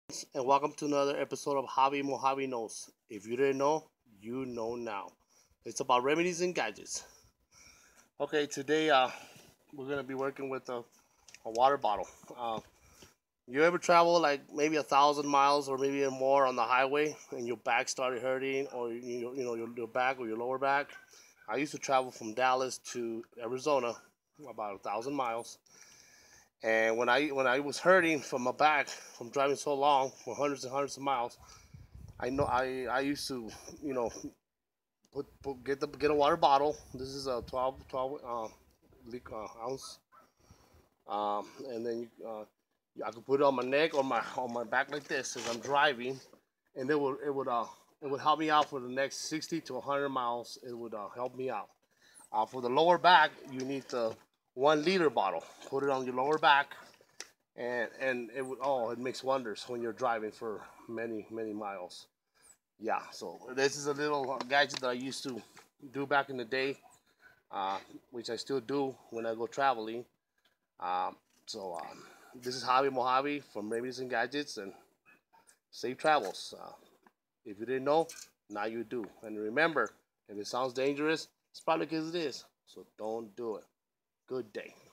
and welcome to another episode of Javi Mojave Knows. If you didn't know, you know now. It's about remedies and gadgets. Okay, today we're gonna be working with a water bottle. You ever travel like maybe 1,000 miles or maybe even more on the highway, and your back started hurting, or your back or your lower back? I used to travel from Dallas to Arizona, about 1,000 miles. And when I was hurting from my back from driving so long for hundreds and hundreds of miles, I used to you know get a water bottle. This is a 12 ounce, and then I could put it on my neck or my back like this as I'm driving, and it would help me out for the next 60 to 100 miles. It would help me out. For the lower back, you need the 1 liter bottle. Put it on your lower back, and it makes wonders when you're driving for many miles. Yeah, so this is a little gadget that I used to do back in the day, uh, which I still do when I go traveling. Um, so this is Javi Mojave from Remedies and Gadgets, and safe travels. If you didn't know, now you do. And remember, if it sounds dangerous, it's probably because it is. So don't do it. Good day.